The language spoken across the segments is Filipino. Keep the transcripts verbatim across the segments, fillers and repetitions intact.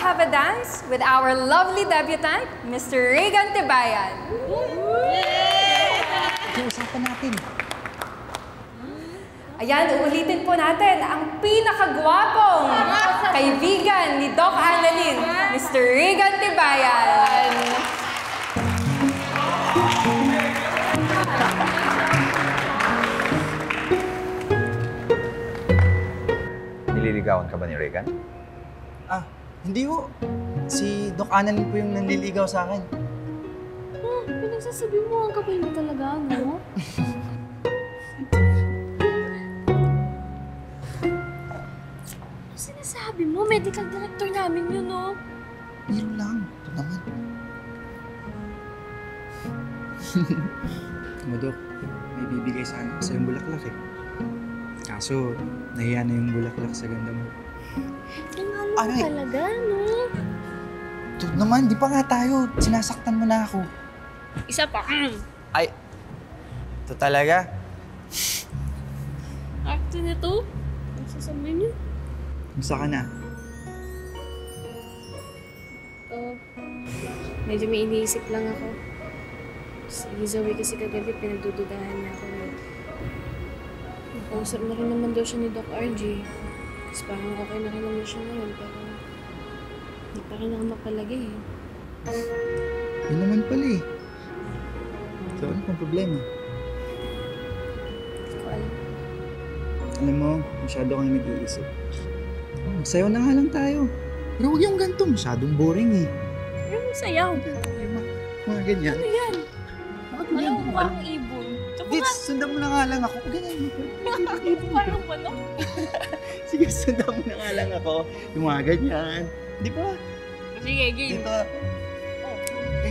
have a dance with our lovely debutant, Mister Regan Tibayan. Usapan natin. Ayan, uulitin po natin ang pinakagwapong kaibigan ni Doc Annalyn, Mister Regan Tibayan. Nililigawan ka ba ni Regan? Ah, hindi ho. Si Doc Annalyn po yung nanliligaw sa akin. Oh, pinagsasabi mo, ang kapal mo talaga, no? Ano sinasabi mo? Medical director namin yun, no? Biro lang. Ito naman. Ano, Doc? May bibigay sana sa yung bulaklak eh. Kaso, nahiya na yung bulaklak sa ganda mo. Ang halo Aray. talaga, no? Ito naman, di pa nga tayo. Sinasaktan mo na ako. Isa pa. Ay, ito talaga. Acto na to. Ang sasabi niyo. Musta ka na? Oh, medyo may iniisip lang ako. Si Zoe kasi kagabi pinagdududahan na ako. Nakausap na rin naman daw siya ni Doc R J. Tapos parang okay na rin naman siya ngayon, pero hindi pa rin ako mapalagay eh. Yun naman pala eh. So, ano pang problema? Hindi ko alam. Alam mo, masyado kang nag-iisip. Magsayaw na nga lang tayo. Pero huwag yung ganito, masyadong boring eh. Yung sayaw. Mga ganyan. Ano yan? Bakit Alam ganyan? mo ba ang ibon? Tsaka Di, nga, sundan mo na nga lang ako. Ganyan. parang manok. Sige, sundan mo na nga lang ako. Yung mga ganyan. Di ba? Sige, game. Dito. Eh,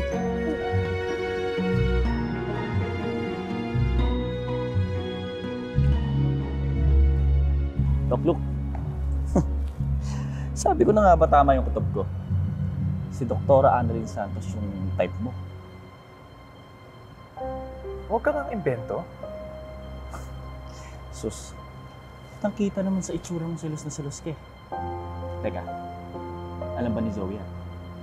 Dok, look. Sabi ko na nga ba tama yung kutob ko? Si Doktora Annalyn Santos yung type mo. Huwag ka kang imbento. Sus, kitang-kita naman sa itsura mong selos na selos ka eh. Teka, alam ba ni Zoe yan?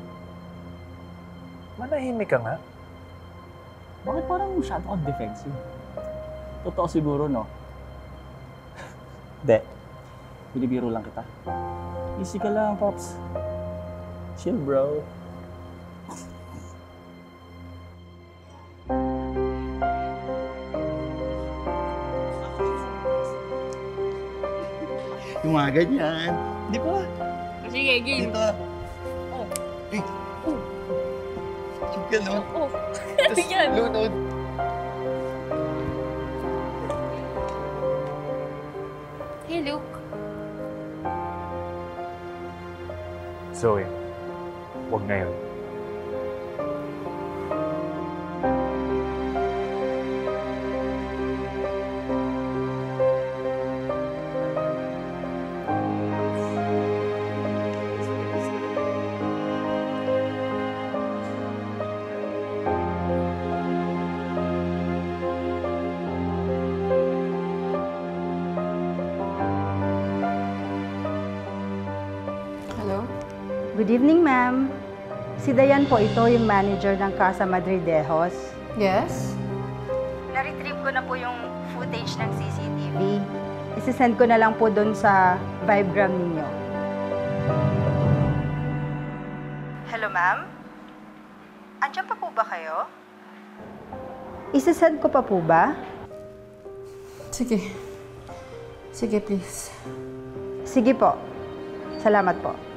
Manahimik ka nga. Bakit parang masyado kang defensive? Totoo siguro, no? De, binibiro lang kita. Easy ka lang, Pops. Chill, bro. yung mga ganyan. Di ba? Sige, game. Dito. Oh. Eh. Oh. Yung gano'n. Oh. Ano Tapos yan? lunod. Hey, Luke. Zoe, huwag ngayon. Hello? Good evening, ma'am. Si Dayan po ito, yung manager ng Casa Madridejos. Yes? Na-retrieve ko na po yung footage ng C C T V. Isisend ko na lang po doon sa Vibegram ninyo. Hello, ma'am? Andiyan pa po ba kayo? Isisend ko pa po ba? Sige. Sige, please. Sige po. Salamat po.